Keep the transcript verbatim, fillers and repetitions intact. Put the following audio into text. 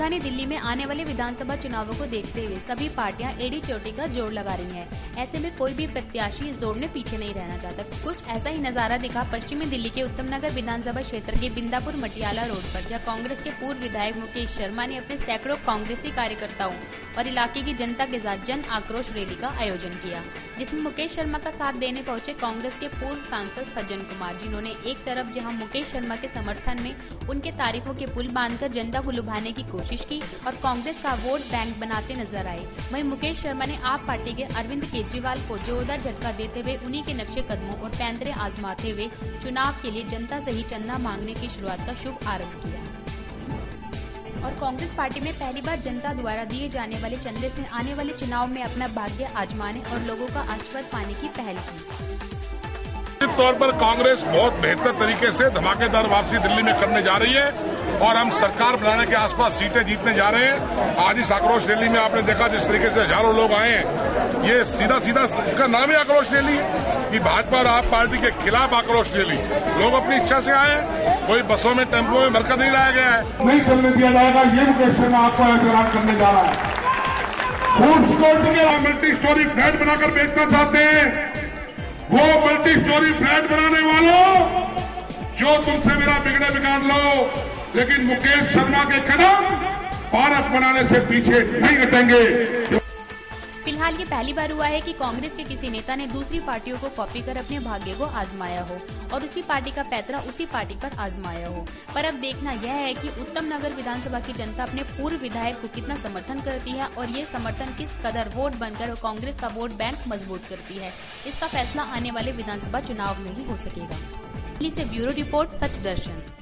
राजधानी दिल्ली में आने वाले विधानसभा चुनावों को देखते हुए सभी पार्टियां एड़ी चोटी का जोर लगा रही हैं। ऐसे में कोई भी प्रत्याशी इस दौड़ में पीछे नहीं रहना चाहता। कुछ ऐसा ही नजारा दिखा पश्चिमी दिल्ली के उत्तम नगर विधानसभा क्षेत्र के बिंदापुर मटियाला रोड पर, जहां कांग्रेस के पूर्व विधायक मुकेश शर्मा ने अपने सैकड़ों कांग्रेसी कार्यकर्ताओं और इलाके की जनता के साथ जन आक्रोश रैली का आयोजन किया, जिसमें मुकेश शर्मा का साथ देने पहुंचे कांग्रेस के पूर्व सांसद सज्जन कुमार, जिन्होंने एक तरफ जहां मुकेश शर्मा के समर्थन में उनके तारीफों के पुल बांधकर जनता को लुभाने की कोशिश की और कांग्रेस का वोट बैंक बनाते नजर आए, वहीं मुकेश शर्मा ने आप पार्टी के अरविंद केजरीवाल को जोरदार झटका देते हुए उन्हीं के नक्शे कदमों और पैंतरे आजमाते हुए चुनाव के लिए जनता से ही चंदा मांगने की शुरुआत का शुभ आरंभ किया और कांग्रेस पार्टी में पहली बार जनता द्वारा दिए जाने वाले चंदे से आने वाले चुनाव में अपना भाग्य आजमाने और लोगों का आशीर्वाद पाने की पहल की। निश्चित तौर पर कांग्रेस बहुत बेहतर तरीके से धमाकेदार वापसी दिल्ली में करने जा रही है और हम सरकार बनाने के आसपास सीटें जीतने जा रहे हैं। आज इस आक्रोश रैली में आपने देखा जिस तरीके से हजारों लोग आए हैं, ये सीधा सीधा इसका नाम ही आक्रोश रैली है कि भाजपा और आप पार्टी के खिलाफ आक्रोश रैली। लोग अपनी इच्छा से आए, कोई बसों में टेम्पो में भरकर नहीं लाया गया है। नहीं चलने दिया जाएगा, ये मुकेश शर्मा आपको ऐलान करने जा रहा है। फूड सिक्योरिटी के मल्टी स्टोरी फ्लैट बनाकर बेचना चाहते हैं, वो मल्टी स्टोरी फ्लैट बनाने वालों, जो तुमसे मेरा बिगड़े बिगाड़ लो, लेकिन मुकेश शर्मा के कदम भारत बनाने से पीछे नहीं हटेंगे। फिलहाल ये पहली बार हुआ है कि कांग्रेस के किसी नेता ने दूसरी पार्टियों को कॉपी कर अपने भाग्य को आजमाया हो और उसी पार्टी का पैतरा उसी पार्टी पर आजमाया हो। पर अब देखना यह है कि उत्तम नगर विधानसभा की जनता अपने पूर्व विधायक को कितना समर्थन करती है और ये समर्थन किस कदर वोट बनकर कांग्रेस का वोट बैंक मजबूत करती है। इसका फैसला आने वाले विधानसभा चुनाव में ही हो सकेगा। दिल्ली से ब्यूरो रिपोर्ट, सच दर्शन।